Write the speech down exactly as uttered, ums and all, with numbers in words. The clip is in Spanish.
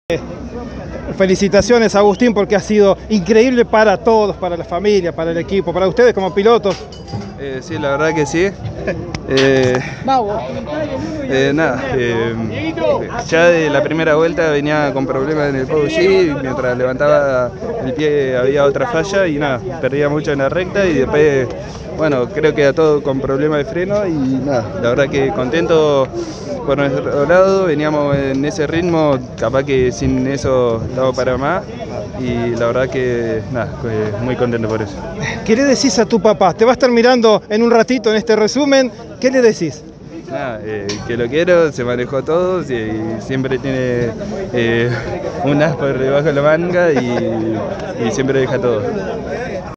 Felicitaciones, Agustín, porque ha sido increíble para todos, para la familia, para el equipo, para ustedes como pilotos. Eh, sí, la verdad que sí. Eh, eh, nada, eh, ya de la primera vuelta venía con problemas en el pogo G, mientras levantaba el pie había otra falla y nada, perdía mucho en la recta y después, bueno, creo que a todo con problemas de freno y nada, la verdad que contento por nuestro lado, veníamos en ese ritmo, capaz que sin eso estaba para más y la verdad que nada, muy contento por eso. ¿Qué le decís a tu papá? Te va a estar mirando en un ratito en este resumen. ¿Qué le decís? Nada, eh, que lo quiero, se manejó todo y, y siempre tiene eh, un as por debajo de la manga y, y siempre deja todo.